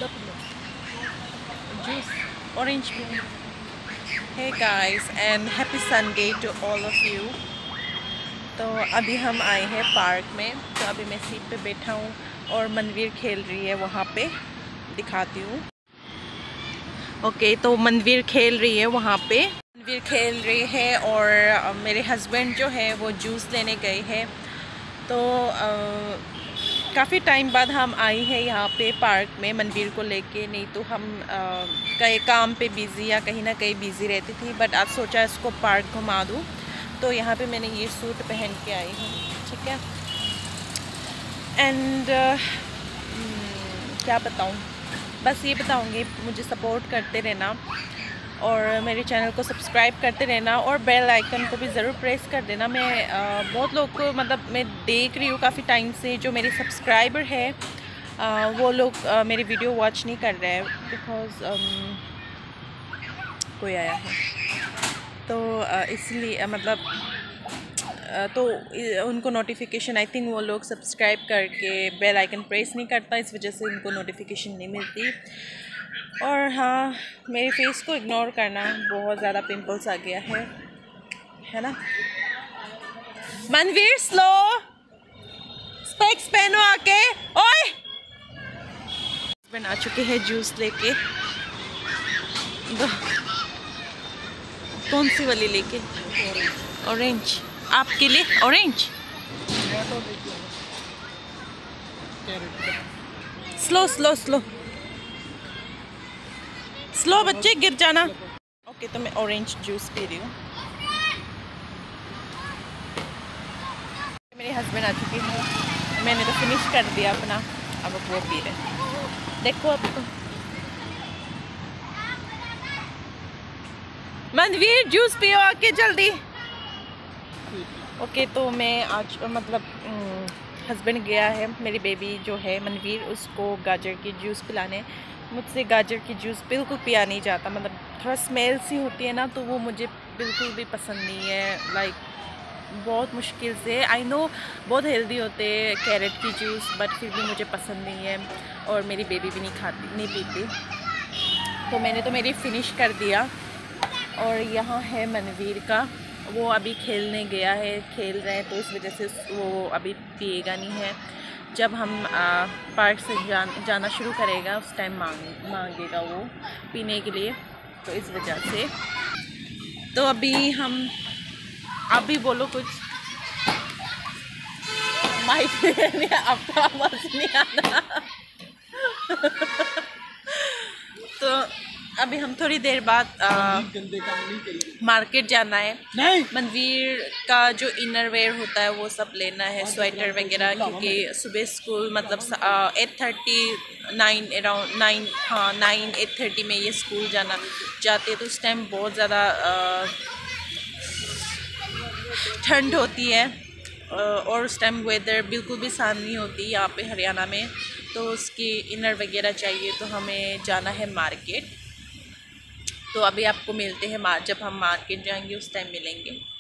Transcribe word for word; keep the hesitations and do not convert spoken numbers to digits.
juice, orange juice. Hey guys and happy Sunday to all of you. तो अभी हम आए हैं पार्क में, तो अभी मैं सीट पे बैठा हूँ और मनवीर खेल रही है वहाँ पे, दिखाती हूँ। ओके okay, तो मनवीर खेल रही है वहाँ पे, मनवीर खेल रही है और मेरे हस्बैंड जो है वो जूस लेने गए हैं। तो काफ़ी टाइम बाद हम आए हैं यहाँ पे पार्क में मनवीर को लेके, नहीं तो हम कई काम पे बिज़ी या कहीं ना कहीं बिज़ी रहती थी, बट आज सोचा इसको पार्क घुमा दूँ। तो यहाँ पे मैंने ये सूट पहन के आई हूँ, ठीक है। एंड uh, क्या बताऊँ, बस ये बताऊँगी मुझे सपोर्ट करते रहना और मेरे चैनल को सब्सक्राइब करते रहना और बेल आइकन को भी ज़रूर प्रेस कर देना। मैं आ, बहुत लोग को मतलब मैं देख रही हूँ काफ़ी टाइम से, जो मेरे सब्सक्राइबर है आ, वो लोग आ, मेरी वीडियो वॉच नहीं कर रहे हैं बिकॉज़ कोई आया है, तो इसलिए मतलब आ, तो उनको नोटिफिकेशन, आई थिंक वो लोग सब्सक्राइब करके बेल आइकन प्रेस नहीं करता, इस वजह से उनको नोटिफिकेशन नहीं मिलती। और हाँ, मेरे फेस को इग्नोर करना, बहुत ज़्यादा पिंपल्स आ गया है है ना। मनवीर स्लो, स्पेक्स पहनो आके। ओए बना चुके हैं जूस लेके, कौन सी वाली लेके? ऑरेंज। आपके लिए orange. Slow slow slow slow बच्चे, गिर जाना। ओके तो मैं ऑरेंज जूस पी रही हूँ। मेरे हस्बैंड आ चुके हैं, मैंने तो फिनिश कर दिया अपना, अब वो पी रहे। देखो अब तो मनवीर जूस पियो आके जल्दी। ओके तो मैं आज मतलब हस्बैंड गया है मेरी बेबी जो है मनवीर, उसको गाजर की जूस पिलाने। मुझसे गाजर की जूस बिल्कुल पिया नहीं जाता, मतलब थोड़ा स्मेल सी होती है ना, तो वो मुझे बिल्कुल भी पसंद नहीं है। लाइक बहुत मुश्किल से, आई नो बहुत हेल्दी होते हैं कैरेट की जूस, बट फिर भी मुझे पसंद नहीं है और मेरी बेबी भी नहीं खाती, नहीं पीती। तो मैंने तो मेरी फिनिश कर दिया। और यहाँ है मनवीर का, वो अभी खेलने गया है, खेल रहे हैं, तो इस वजह से वो अभी पिएगा नहीं है। जब हम आ, पार्क से जान, जाना शुरू करेगा उस टाइम मांग मांगेगा वो पीने के लिए, तो इस वजह से। तो अभी हम, आप भी बोलो कुछ। माइक आपका आवाज़ नहीं आता। तो अभी हम थोड़ी देर बाद मार्केट जाना है। मनवीर का जो इनर वेयर होता है वो सब लेना है, स्वेटर वगैरह, क्योंकि सुबह स्कूल मतलब eight thirty nine around nine हाँ नाइन एट थर्टी में ये स्कूल जाना जाते हैं, तो उस टाइम बहुत ज़्यादा ठंड होती है और उस टाइम वेदर बिल्कुल भी शांत नहीं होती यहाँ पे हरियाणा में, तो उसकी इनर वगैरह चाहिए। तो हमें जाना है मार्केट, तो अभी आपको मिलते हैं जब हम मार्केट जाएंगे उस टाइम मिलेंगे।